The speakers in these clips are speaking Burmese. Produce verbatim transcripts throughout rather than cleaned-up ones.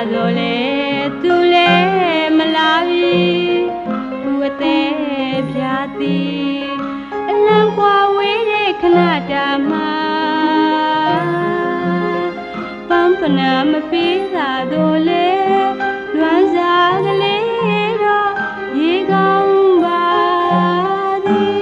ဆိုလေသူလည်းမလာပြီသူအသေးပြာသည်အလံကွာဝေးတဲ့ခဏတာမှာပန်းပနာမပေးသာဆိုလေလွမ်းစားကလေးတော့ရေကောင်းပါသည်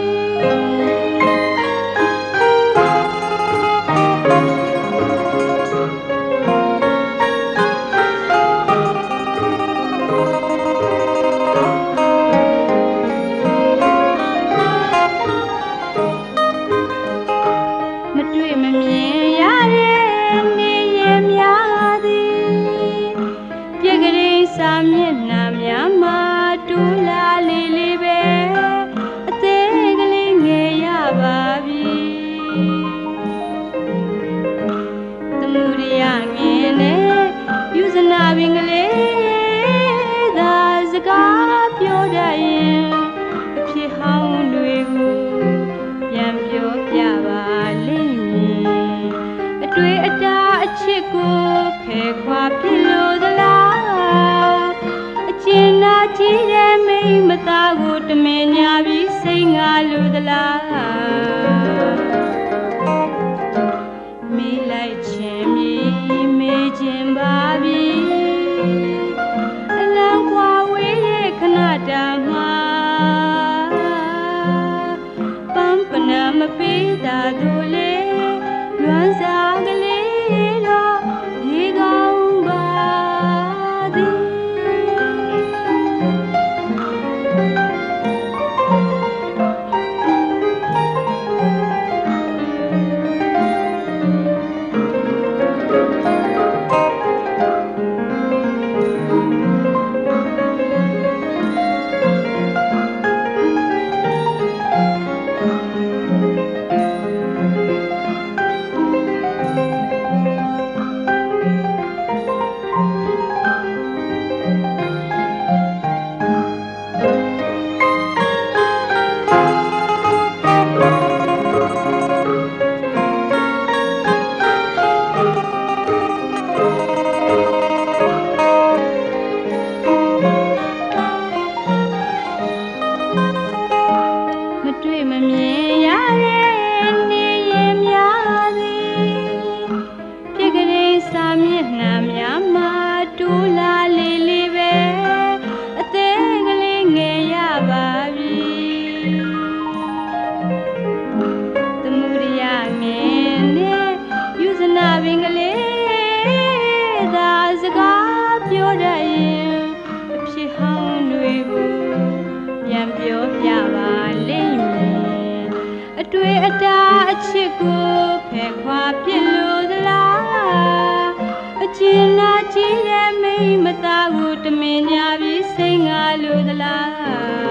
စာမျက်နှာများမှာတူလာလေးလေးပဲအသေးကလေးငယ်ရပါပြီသမုဒယငယ်နဲ့ယူဇနာပင်ကလေးသာစကားပြောတတ်ရင်အဖြစ်ဟောင်းတွေကိုပြန်ပြောပြပါလိမ့်မည်အတွေ့အတာအချစ်ကိုဖယ်ခွာပြလို့သလားကျင်နာကြည့်တဲ့မိမသားကိုတမင်ညာပြီးစိတ်ငါလူသလားမေးလိုက်ခြင်းမြည်မေးခြင်းပါပြီအလံကွာဝေးရဲ့ခဏတာမှာပန်းပနာမပေးတာတို့လေလွမ်းစားကလေးတော့ရေကောင်းပါသည်မမြင်ရတဲ့နေရင်များသည်ပြက်ကလေးစာမျက်နှာများမှာတူလာလေးလေးပဲအသေးကလေးငယ်ရပါပြီသမုဒယငယ်နဲ့ယူဇနာပင်ကလေးသာစကားပြောတတ်ရင်အဖြစ်ဟောင်းတွေကိုပြန်ပြောပြပါလိမ့်မည်အတွေ့အတာအချစ်ကိုဖယ်ခွာပြလို့သလားအကျဉ်းနာကြည့်တဲ့မိမသားကိုတမင်ညာပြီးစိတ်ငါလို့သလား